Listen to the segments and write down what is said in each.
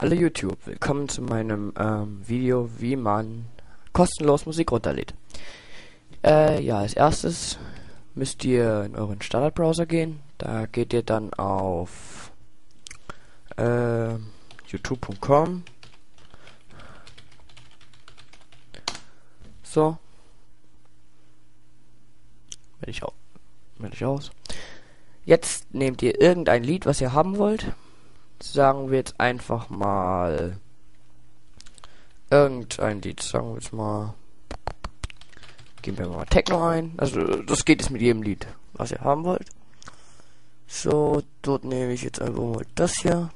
Hallo YouTube, willkommen zu meinem Video, wie man kostenlos Musik runterlädt. Ja, als erstes müsst ihr in euren Standardbrowser gehen. Da geht ihr dann auf youtube.com. So. Wähle ich aus. Jetzt nehmt ihr irgendein Lied, was ihr haben wollt. Sagen wir jetzt einfach mal irgendein Lied. Sagen wir jetzt mal, geben wir mal Techno ein. Also das geht jetzt mit jedem Lied, was ihr haben wollt. So, dort nehme ich jetzt einfach mal das hier.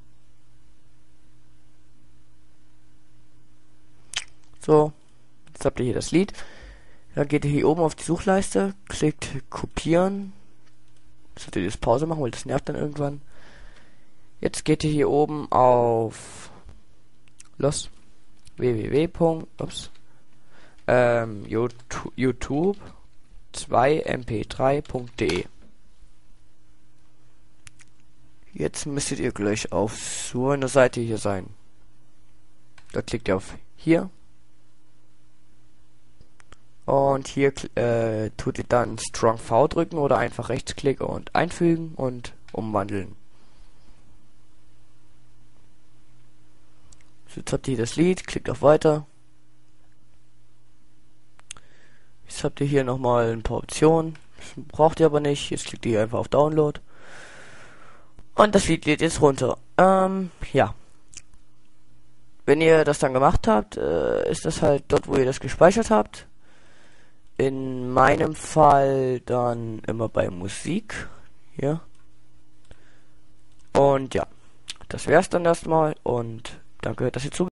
So, jetzt habt ihr hier das Lied. Dann geht ihr hier oben auf die Suchleiste, klickt kopieren. Solltet ihr das Pause machen, weil das nervt dann irgendwann. Jetzt geht ihr hier oben auf YouTube 2mp3.de. Jetzt müsstet ihr gleich auf so einer Seite hier sein. Da klickt ihr auf hier. Und hier tut ihr dann Strong V drücken oder einfach Rechtsklick und einfügen und umwandeln. Jetzt habt ihr das Lied, klickt auf Weiter. Jetzt habt ihr hier nochmal ein paar Optionen. Das braucht ihr aber nicht. Jetzt klickt ihr einfach auf Download. Und das Lied lädt jetzt runter. Ja. Wenn ihr das dann gemacht habt, ist das halt dort, wo ihr das gespeichert habt. In meinem Fall dann immer bei Musik. Hier. Und ja. Das wär's dann erstmal und danke, dass ihr zugeschaut habt.